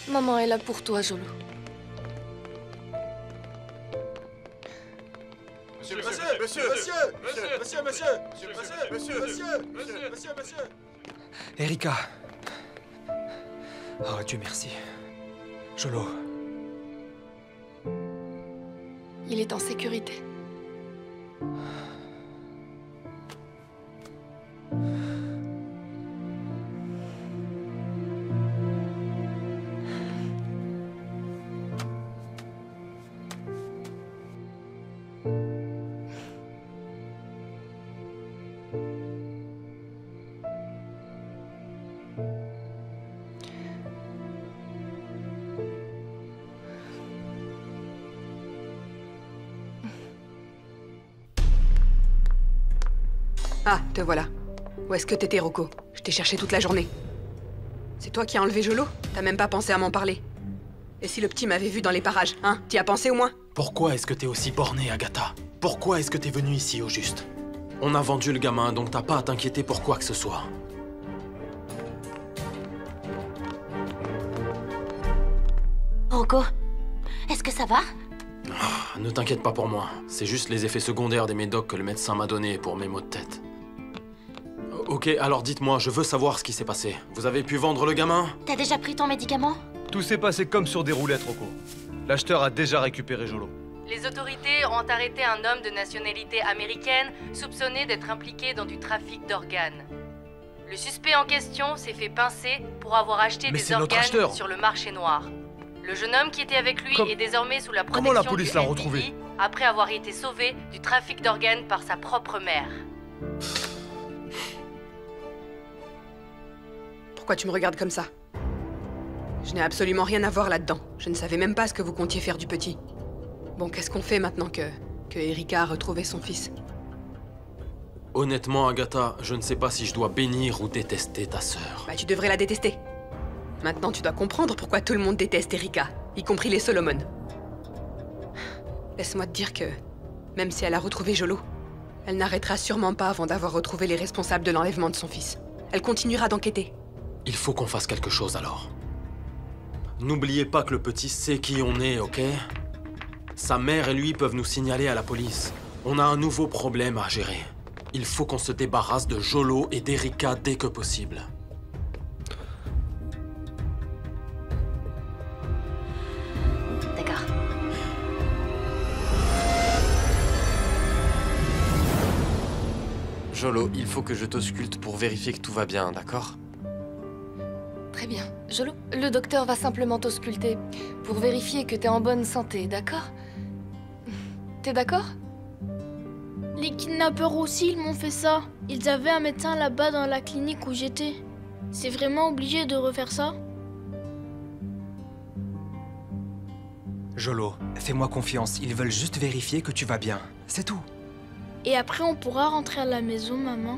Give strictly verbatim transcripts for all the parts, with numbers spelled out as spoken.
Maman est là pour toi, Jolo. Monsieur, monsieur, monsieur, monsieur, monsieur, monsieur, monsieur, monsieur, monsieur, monsieur, monsieur, monsieur. Erika. Oh, Dieu merci. Jolo. Il est en sécurité. Ah, te voilà. Où est-ce que t'étais, Rocco? Je t'ai cherché toute la journée. C'est toi qui as enlevé Jolo? T'as même pas pensé à m'en parler. Et si le petit m'avait vu dans les parages, hein? T'y as pensé au moins? Pourquoi est-ce que t'es aussi bornée, Agatha? Pourquoi est-ce que t'es venue ici, au juste? On a vendu le gamin, donc t'as pas à t'inquiéter pour quoi que ce soit. Rocco, est-ce que ça va? Ah, ne t'inquiète pas pour moi. C'est juste les effets secondaires des médocs que le médecin m'a donnés pour mes maux de tête. Ok, alors dites-moi, je veux savoir ce qui s'est passé. Vous avez pu vendre le gamin? T'as déjà pris ton médicament? Tout s'est passé comme sur des roulettes, Rocco. L'acheteur a déjà récupéré Jolo. Les autorités ont arrêté un homme de nationalité américaine soupçonné d'être impliqué dans du trafic d'organes. Le suspect en question s'est fait pincer pour avoir acheté Mais des c'est notre organes acheteur. sur le marché noir. Le jeune homme qui était avec lui Com- est désormais sous la protection Comment la police du l'a F B I retrouvé? après avoir été sauvé du trafic d'organes par sa propre mère. Pourquoi tu me regardes comme ça? Je n'ai absolument rien à voir là-dedans. Je ne savais même pas ce que vous comptiez faire du petit. Bon, qu'est-ce qu'on fait maintenant que... que Erika a retrouvé son fils? Honnêtement, Agatha, je ne sais pas si je dois bénir ou détester ta sœur. Bah, tu devrais la détester. Maintenant, tu dois comprendre pourquoi tout le monde déteste Erika, y compris les Solomon. Laisse-moi te dire que, même si elle a retrouvé Jolo, elle n'arrêtera sûrement pas avant d'avoir retrouvé les responsables de l'enlèvement de son fils. Elle continuera d'enquêter. Il faut qu'on fasse quelque chose alors. N'oubliez pas que le petit sait qui on est, ok? Sa mère et lui peuvent nous signaler à la police. On a un nouveau problème à gérer. Il faut qu'on se débarrasse de Jolo et d'Erika dès que possible. D'accord. Jolo, il faut que je t'ausculte pour vérifier que tout va bien, d'accord? Très bien. Jolo, le docteur va simplement t'ausculter pour vérifier que t'es en bonne santé, d'accord? T'es d'accord? Les kidnappeurs aussi, ils m'ont fait ça. Ils avaient un médecin là-bas dans la clinique où j'étais. C'est vraiment obligé de refaire ça? Jolo, fais-moi confiance. Ils veulent juste vérifier que tu vas bien. C'est tout. Et après, on pourra rentrer à la maison, maman.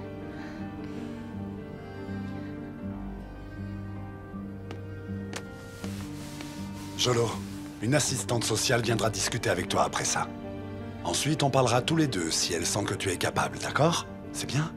Jolo, une assistante sociale viendra discuter avec toi après ça. Ensuite, on parlera tous les deux si elle sent que tu es capable, d'accord? C'est bien?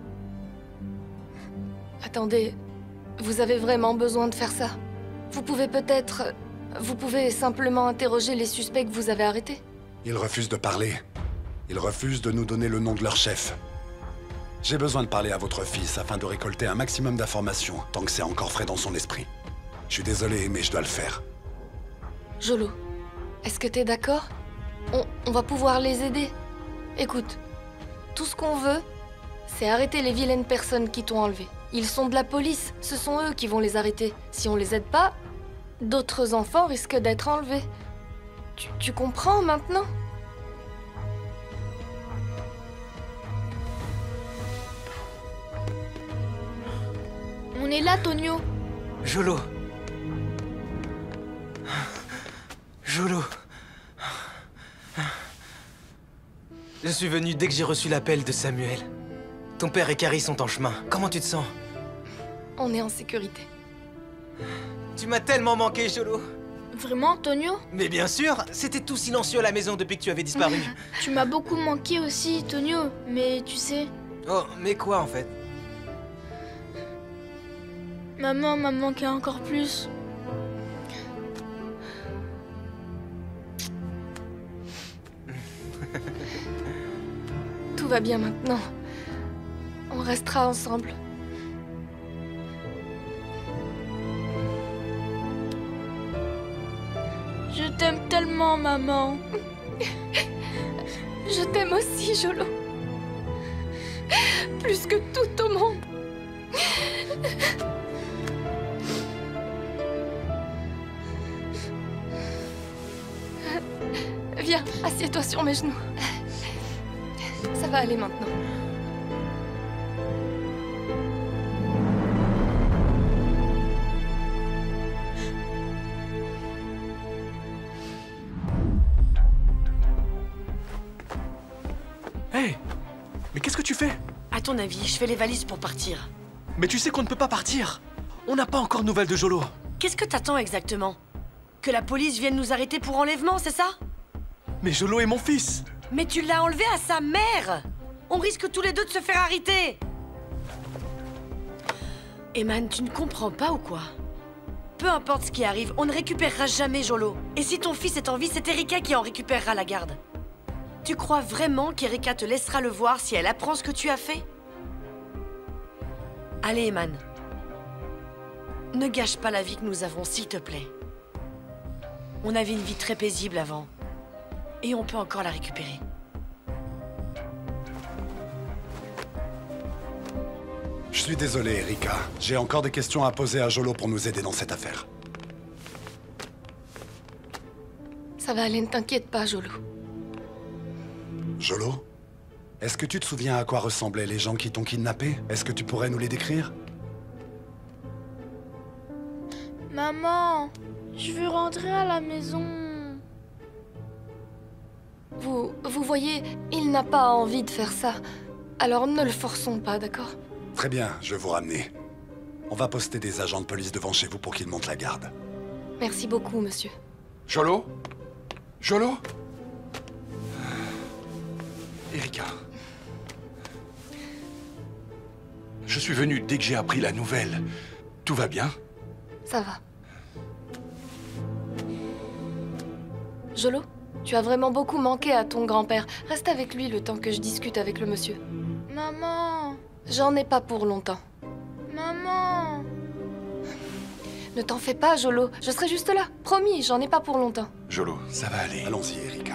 Attendez, vous avez vraiment besoin de faire ça? Vous pouvez peut-être... Vous pouvez simplement interroger les suspects que vous avez arrêtés? Ils refusent de parler. Ils refusent de nous donner le nom de leur chef. J'ai besoin de parler à votre fils afin de récolter un maximum d'informations tant que c'est encore frais dans son esprit. Je suis désolé, mais je dois le faire. Jolo, est-ce que t'es d'accord? on, on va pouvoir les aider. Écoute, tout ce qu'on veut, c'est arrêter les vilaines personnes qui t'ont enlevé. Ils sont de la police, ce sont eux qui vont les arrêter. Si on les aide pas, d'autres enfants risquent d'être enlevés. Tu, tu comprends maintenant? On est là, Tonio. Jolo. Jolo. Je suis venu dès que j'ai reçu l'appel de Samuel. Ton père et Carrie sont en chemin. Comment tu te sens? On est en sécurité. Tu m'as tellement manqué, Jolo. Vraiment, Tonio? Mais bien sûr, c'était tout silencieux à la maison depuis que tu avais disparu. Tu m'as beaucoup manqué aussi, Tonio. Mais tu sais... Oh, mais quoi en fait? Maman m'a manqué encore plus. va bien maintenant. On restera ensemble. Je t'aime tellement, maman. Je t'aime aussi, Jolo. Plus que tout au monde. Viens, assieds-toi sur mes genoux. Ça va aller maintenant. Hey! Mais qu'est-ce que tu fais? À ton avis, je fais les valises pour partir. Mais tu sais qu'on ne peut pas partir! On n'a pas encore de nouvelles de Jolo. Qu'est-ce que t'attends exactement? Que la police vienne nous arrêter pour enlèvement, c'est ça? Mais Jolo est mon fils! Mais tu l'as enlevé à sa mère! On risque tous les deux de se faire arrêter! Eman, tu ne comprends pas ou quoi? Peu importe ce qui arrive, on ne récupérera jamais Jolo. Et si ton fils est en vie, c'est Erika qui en récupérera la garde. Tu crois vraiment qu'Erika te laissera le voir si elle apprend ce que tu as fait? Allez, Eman. Ne gâche pas la vie que nous avons, s'il te plaît. On avait une vie très paisible avant. Et on peut encore la récupérer. Je suis désolé, Erika. J'ai encore des questions à poser à Jolo pour nous aider dans cette affaire. Ça va aller, ne t'inquiète pas, Jolo. Jolo? Est-ce que tu te souviens à quoi ressemblaient les gens qui t'ont kidnappé? Est-ce que tu pourrais nous les décrire? Maman, je veux rentrer à la maison. Vous, vous voyez, il n'a pas envie de faire ça. Alors ne le forçons pas, d'accord? Très bien, je vais vous ramener. On va poster des agents de police devant chez vous pour qu'ils montent la garde. Merci beaucoup, monsieur. Jolo? Jolo? Erika. Je suis venu dès que j'ai appris la nouvelle. Tout va bien? Ça va. Jolo, tu as vraiment beaucoup manqué à ton grand-père. Reste avec lui le temps que je discute avec le monsieur. Maman. J'en ai pas pour longtemps. Maman. Ne t'en fais pas, Jolo. Je serai juste là. Promis, j'en ai pas pour longtemps. Jolo, ça va aller. Allons-y, Erika.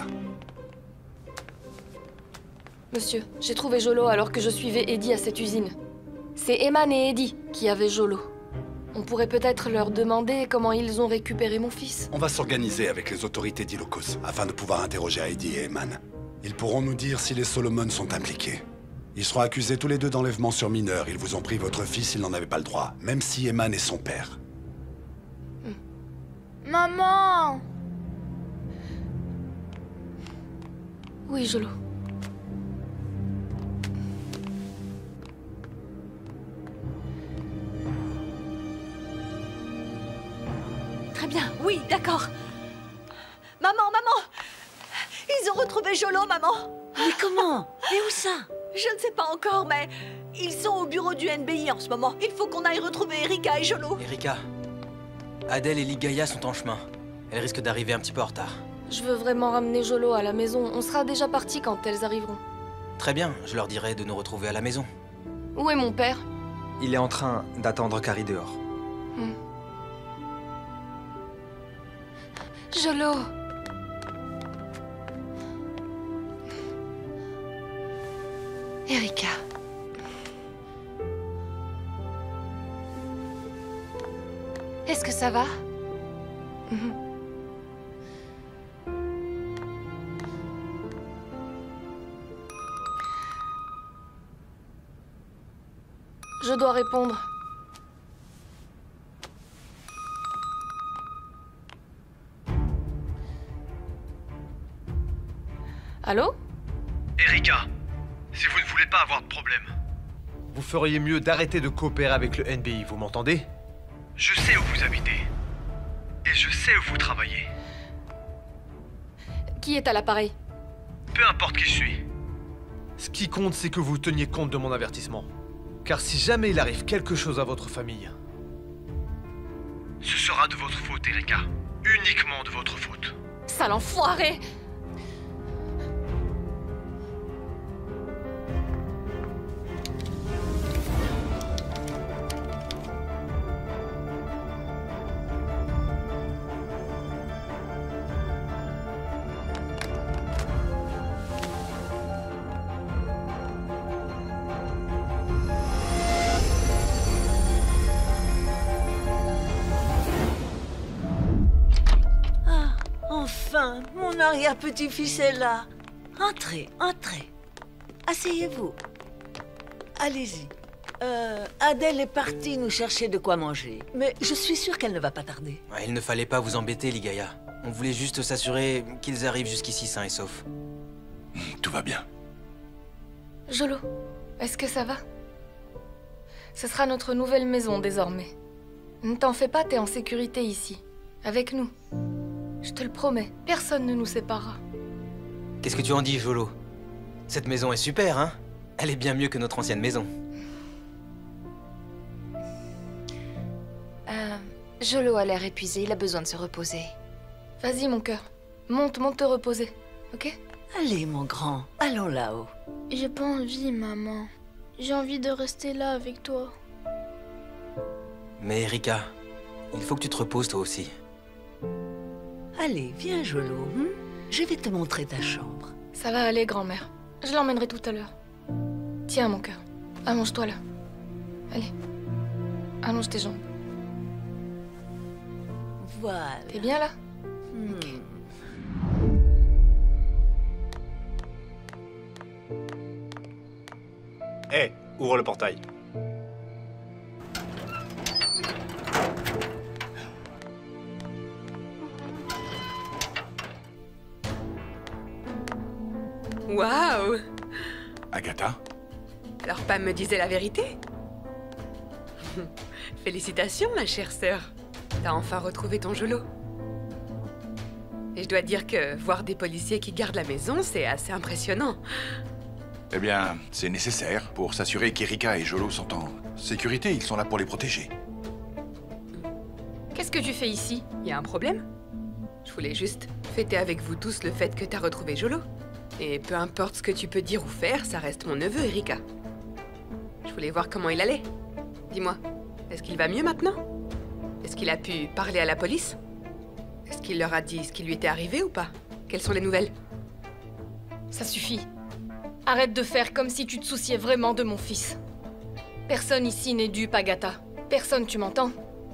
Monsieur, j'ai trouvé Jolo alors que je suivais Eddie à cette usine. C'est Eman et Eddie qui avaient Jolo. On pourrait peut-être leur demander comment ils ont récupéré mon fils. On va s'organiser avec les autorités d'Ilocos afin de pouvoir interroger Heidi et Eman. Ils pourront nous dire si les Solomon sont impliqués. Ils seront accusés tous les deux d'enlèvement sur mineur. Ils vous ont pris votre fils, ils n'en avaient pas le droit, même si Eman est son père. Maman. Oui, Jolo. Très bien, oui, d'accord. Maman, maman! Ils ont retrouvé Jolo, maman! Mais comment? Et où ça? Je ne sais pas encore, mais ils sont au bureau du N B I en ce moment. Il faut qu'on aille retrouver Erika et Jolo. Erika, Adèle et Ligaya sont en chemin. Elles risquent d'arriver un petit peu en retard. Je veux vraiment ramener Jolo à la maison. On sera déjà partis quand elles arriveront. Très bien, je leur dirai de nous retrouver à la maison. Où est mon père? Il est en train d'attendre Carrie dehors. Hmm. Jolo. Erika. Est-ce que ça va? Mhm. Je dois répondre. Allô? Erika, si vous ne voulez pas avoir de problème, vous feriez mieux d'arrêter de coopérer avec le N B I, vous m'entendez? Je sais où vous habitez. Et je sais où vous travaillez. Qui est à l'appareil? Peu importe qui je suis. Ce qui compte, c'est que vous teniez compte de mon avertissement. Car si jamais il arrive quelque chose à votre famille, ce sera de votre faute, Erika. Uniquement de votre faute. Sale enfoiré! Enfin, mon arrière-petit-fils est là. Entrez, entrez. Asseyez-vous. Allez-y. Euh, Adèle est partie nous chercher de quoi manger, mais je suis sûre qu'elle ne va pas tarder. Ouais, il ne fallait pas vous embêter, Ligaya. On voulait juste s'assurer qu'ils arrivent jusqu'ici sains et saufs. Tout va bien. Jolo, est-ce que ça va? Ce sera notre nouvelle maison désormais. Ne t'en fais pas, t'es en sécurité ici. Avec nous. Je te le promets, personne ne nous séparera. Qu'est-ce que tu en dis, Jolo? Cette maison est super, hein? Elle est bien mieux que notre ancienne maison. Euh, Jolo a l'air épuisé, il a besoin de se reposer. Vas-y, mon cœur. Monte, monte te reposer, ok? Allez, mon grand, allons là-haut. J'ai pas envie, maman. J'ai envie de rester là avec toi. Mais Erika, il faut que tu te reposes toi aussi. Allez, viens, Jolo. Hein? Je vais te montrer ta chambre. Ça va aller, grand-mère. Je l'emmènerai tout à l'heure. Tiens, mon cœur. Allonge-toi là. Allez. Allonge tes jambes. Voilà. T'es bien là? Hmm. Ok. Hé, hey, ouvre le portail. Waouh! Agatha? Alors Pam me disait la vérité? Félicitations, ma chère sœur. T'as enfin retrouvé ton Jolo. Et je dois dire que voir des policiers qui gardent la maison, c'est assez impressionnant. Eh bien, c'est nécessaire pour s'assurer qu'Erika et Jolo sont en sécurité. Ils sont là pour les protéger. Qu'est-ce que tu fais ici? Y a un problème? Je voulais juste fêter avec vous tous le fait que t'as retrouvé Jolo. Et peu importe ce que tu peux dire ou faire, ça reste mon neveu, Erika. Je voulais voir comment il allait. Dis-moi, est-ce qu'il va mieux maintenant? Est-ce qu'il a pu parler à la police? Est-ce qu'il leur a dit ce qui lui était arrivé ou pas? Quelles sont les nouvelles? Ça suffit. Arrête de faire comme si tu te souciais vraiment de mon fils. Personne ici n'est dupe, Agatha. Personne, tu m'entends?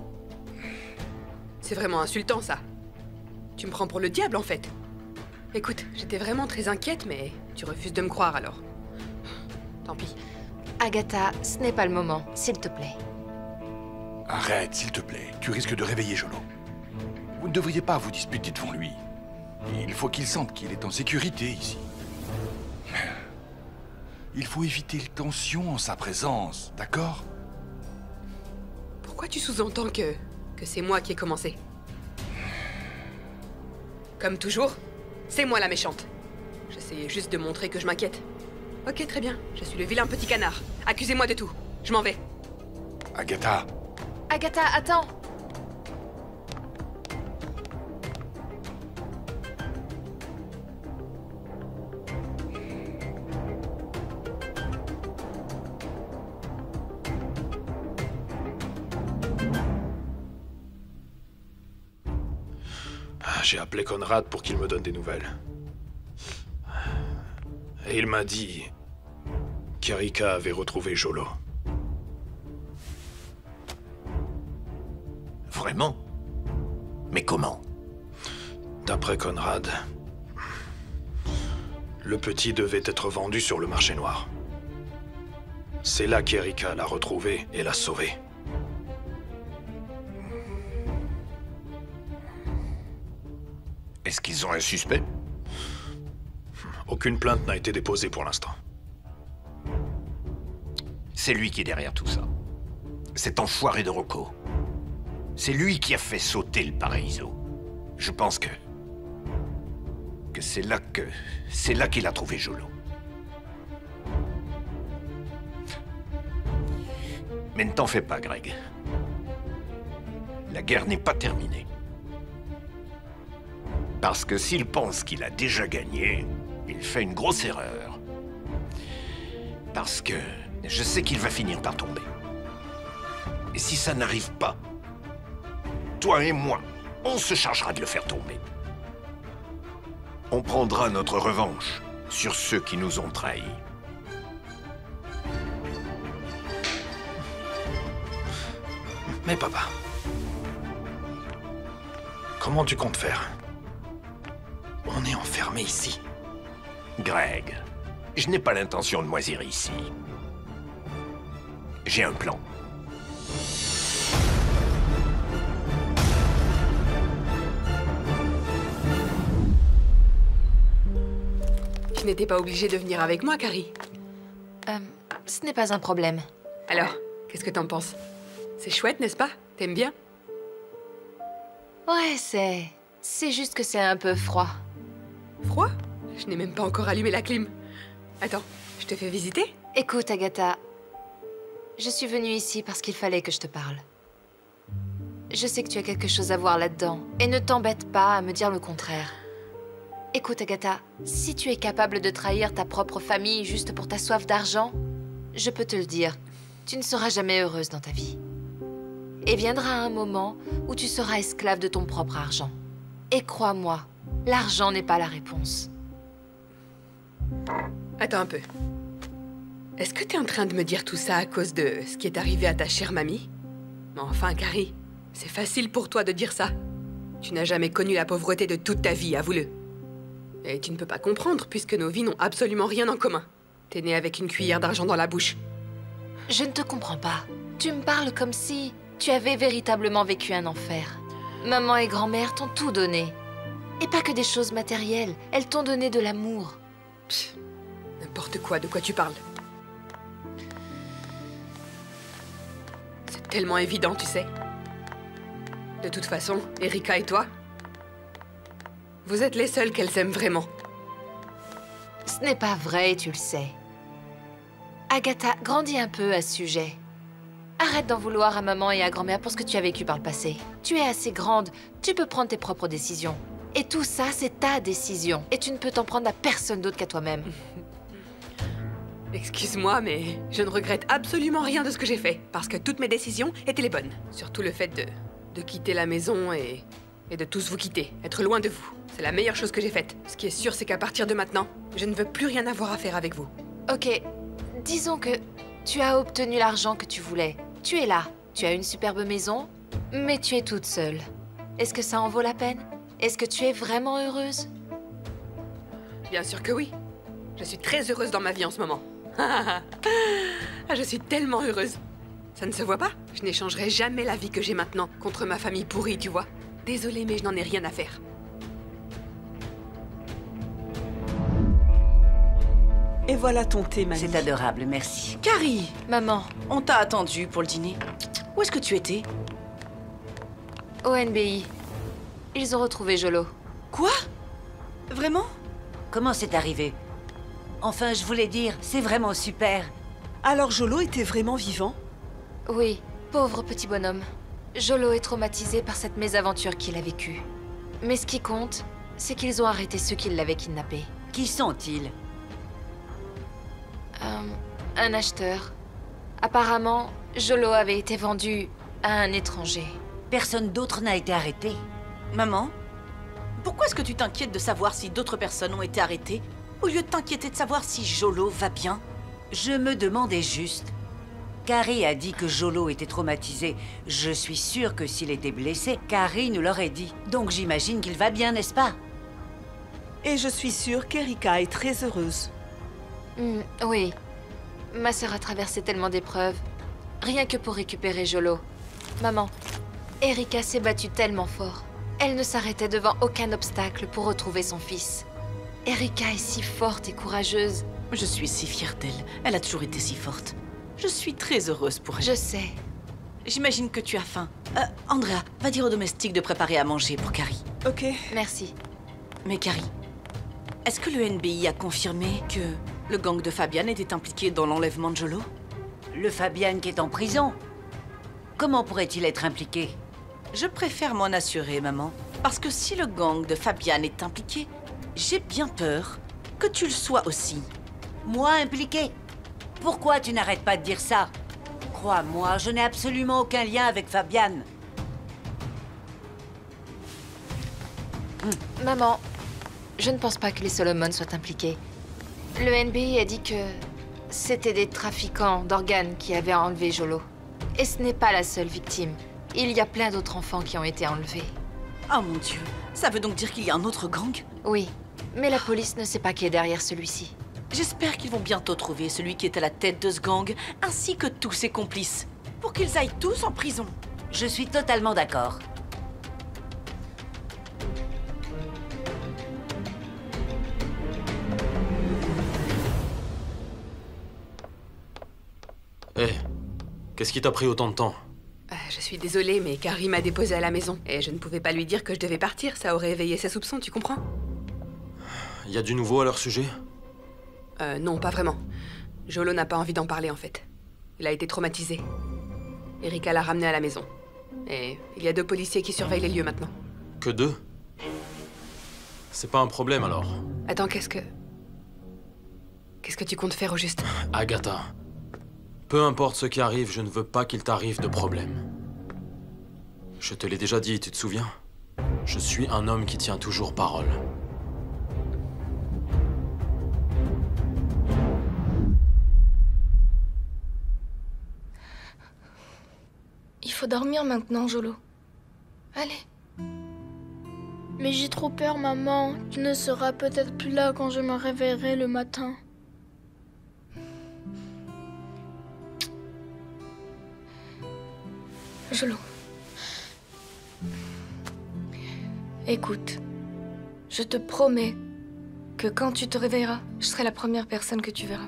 C'est vraiment insultant, ça. Tu me prends pour le diable, en fait. Écoute, j'étais vraiment très inquiète, mais tu refuses de me croire, alors. Tant pis. Agatha, ce n'est pas le moment, s'il te plaît. Arrête, s'il te plaît. Tu risques de réveiller Jolo. Vous ne devriez pas vous disputer devant lui. Il faut qu'il sente qu'il est en sécurité ici. Il faut éviter les tensions en sa présence, d'accord? Pourquoi tu sous-entends que... que c'est moi qui ai commencé? Comme toujours, c'est moi la méchante. J'essayais juste de montrer que je m'inquiète. Ok, très bien. Je suis le vilain petit canard. Accusez-moi de tout. Je m'en vais. Agatha. Agatha, attends. J'ai appelé Conrad pour qu'il me donne des nouvelles. Et il m'a dit qu'Erika avait retrouvé Jolo. Vraiment? Mais comment? D'après Conrad, le petit devait être vendu sur le marché noir. C'est là qu'Erika l'a retrouvé et l'a sauvé. Est-ce qu'ils ont un suspect? Aucune plainte n'a été déposée pour l'instant. C'est lui qui est derrière tout ça. Cet enfoiré de Rocco. C'est lui qui a fait sauter le Paraíso. Je pense que... que c'est là que... c'est là qu'il a trouvé Jolo. Mais ne t'en fais pas, Greg. La guerre n'est pas terminée. Parce que s'il pense qu'il a déjà gagné, il fait une grosse erreur. Parce que je sais qu'il va finir par tomber. Et si ça n'arrive pas, toi et moi, on se chargera de le faire tomber. On prendra notre revanche sur ceux qui nous ont trahis. Mais papa, comment tu comptes faire? On est enfermé ici. Greg, je n'ai pas l'intention de moisir ici. J'ai un plan. Tu n'étais pas obligée de venir avec moi, Carrie. Euh, ce n'est pas un problème. Alors, qu'est-ce que t'en penses? C'est chouette, n'est-ce pas? T'aimes bien? Ouais, c'est... C'est juste que c'est un peu froid. Froid? Je n'ai même pas encore allumé la clim. Attends, je te fais visiter? Écoute, Agatha, je suis venue ici parce qu'il fallait que je te parle. Je sais que tu as quelque chose à voir là-dedans, et ne t'embête pas à me dire le contraire. Écoute, Agatha, si tu es capable de trahir ta propre famille juste pour ta soif d'argent, je peux te le dire, tu ne seras jamais heureuse dans ta vie. Et viendra un moment où tu seras esclave de ton propre argent. Et crois-moi, l'argent n'est pas la réponse. Attends un peu. Est-ce que t'es en train de me dire tout ça à cause de ce qui est arrivé à ta chère mamie? Enfin, Carrie, c'est facile pour toi de dire ça. Tu n'as jamais connu la pauvreté de toute ta vie, avoue-le. Et tu ne peux pas comprendre puisque nos vies n'ont absolument rien en commun. T'es né avec une cuillère d'argent dans la bouche. Je ne te comprends pas. Tu me parles comme si tu avais véritablement vécu un enfer. Maman et grand-mère t'ont tout donné. Et pas que des choses matérielles, elles t'ont donné de l'amour. N'importe quoi, de quoi tu parles? C'est tellement évident, tu sais. De toute façon, Erika et toi, vous êtes les seuls qu'elles aiment vraiment. Ce n'est pas vrai, tu le sais. Agatha, grandis un peu à ce sujet. Arrête d'en vouloir à maman et à grand-mère pour ce que tu as vécu par le passé. Tu es assez grande, tu peux prendre tes propres décisions. Et tout ça, c'est ta décision. Et tu ne peux t'en prendre à personne d'autre qu'à toi-même. Excuse-moi, mais je ne regrette absolument rien de ce que j'ai fait. Parce que toutes mes décisions étaient les bonnes. Surtout le fait de, de quitter la maison et, et de tous vous quitter. Être loin de vous. C'est la meilleure chose que j'ai faite. Ce qui est sûr, c'est qu'à partir de maintenant, je ne veux plus rien avoir à faire avec vous. Ok, disons que tu as obtenu l'argent que tu voulais. Tu es là, tu as une superbe maison, mais tu es toute seule. Est-ce que ça en vaut la peine? Est-ce que tu es vraiment heureuse? Bien sûr que oui. Je suis très heureuse dans ma vie en ce moment. Ah, je suis tellement heureuse. Ça ne se voit pas? Je n'échangerai jamais la vie que j'ai maintenant contre ma famille pourrie, tu vois. Désolée, mais je n'en ai rien à faire. Et voilà ton thé, mamie. C'est adorable, merci. Carrie! Maman. On t'a attendu pour le dîner. Où est-ce que tu étais? Au N B I. Ils ont retrouvé Jolo. Quoi? Vraiment? Comment c'est arrivé? Enfin, je voulais dire, c'est vraiment super. Alors Jolo était vraiment vivant? Oui, pauvre petit bonhomme. Jolo est traumatisé par cette mésaventure qu'il a vécue. Mais ce qui compte, c'est qu'ils ont arrêté ceux qui l'avaient kidnappé. Qui sont-ils? Euh, un acheteur. Apparemment, Jolo avait été vendu à un étranger. Personne d'autre n'a été arrêté. Maman, pourquoi est-ce que tu t'inquiètes de savoir si d'autres personnes ont été arrêtées, au lieu de t'inquiéter de savoir si Jolo va bien? Je me demandais juste. Carrie a dit que Jolo était traumatisé. Je suis sûre que s'il était blessé, Carrie nous l'aurait dit. Donc j'imagine qu'il va bien, n'est-ce pas? Et je suis sûre qu'Erika est très heureuse. Mm, oui. Ma sœur a traversé tellement d'épreuves. Rien que pour récupérer Jolo. Maman, Erika s'est battue tellement fort. Elle ne s'arrêtait devant aucun obstacle pour retrouver son fils. Erika est si forte et courageuse. Je suis si fière d'elle. Elle a toujours été si forte. Je suis très heureuse pour elle. Je sais. J'imagine que tu as faim. Euh, Andrea, va dire au domestique de préparer à manger pour Carrie. Ok. Merci. Mais Carrie, est-ce que le N B I a confirmé que le gang de Fabian était impliqué dans l'enlèvement de Jolo? Le Fabian qui est en prison? Comment pourrait-il être impliqué? Je préfère m'en assurer, maman. Parce que si le gang de Fabian est impliqué, j'ai bien peur que tu le sois aussi. Moi impliqué? Pourquoi tu n'arrêtes pas de dire ça? Crois-moi, je n'ai absolument aucun lien avec Fabian. Hum. Maman, je ne pense pas que les Solomon soient impliqués. Le N B I a dit que c'était des trafiquants d'organes qui avaient enlevé Jolo. Et ce n'est pas la seule victime. Il y a plein d'autres enfants qui ont été enlevés. Oh mon Dieu, ça veut donc dire qu'il y a un autre gang? Oui, mais la police ne sait pas qui est derrière celui-ci. J'espère qu'ils vont bientôt trouver celui qui est à la tête de ce gang, ainsi que tous ses complices, pour qu'ils aillent tous en prison. Je suis totalement d'accord. Hé, qu'est-ce qui t'a pris autant de temps? Euh, je suis désolée, mais Carrie m'a déposée à la maison. Et je ne pouvais pas lui dire que je devais partir, ça aurait éveillé ses soupçons, tu comprends? Y a du nouveau à leur sujet? Euh, non, pas vraiment. Jolo n'a pas envie d'en parler, en fait. Il a été traumatisé. Erika l'a ramené à la maison. Et il y a deux policiers qui surveillent les lieux maintenant. Que deux? C'est pas un problème, alors? Attends, qu'est-ce que... Qu'est-ce que tu comptes faire, au juste? Agatha, peu importe ce qui arrive, je ne veux pas qu'il t'arrive de problème. Je te l'ai déjà dit, tu te souviens? Je suis un homme qui tient toujours parole. Il faut dormir maintenant, Jolo. Allez. Mais j'ai trop peur, maman. Tu ne seras peut-être plus là quand je me réveillerai le matin. Jolo. Écoute, je te promets que quand tu te réveilleras, je serai la première personne que tu verras.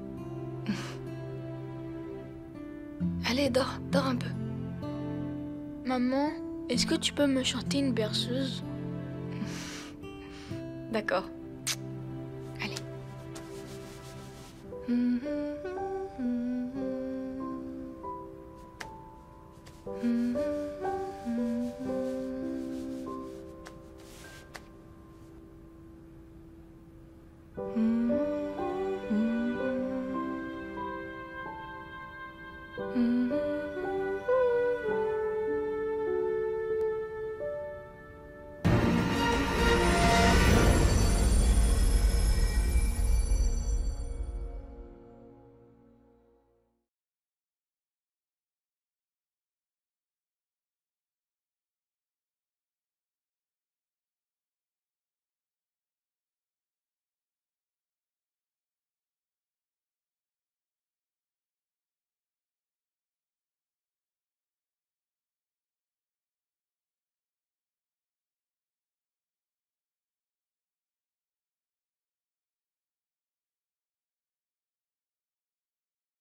Allez, dors, dors un peu. Maman, est-ce que tu peux me chanter une berceuse? D'accord. Allez. Mm-hmm.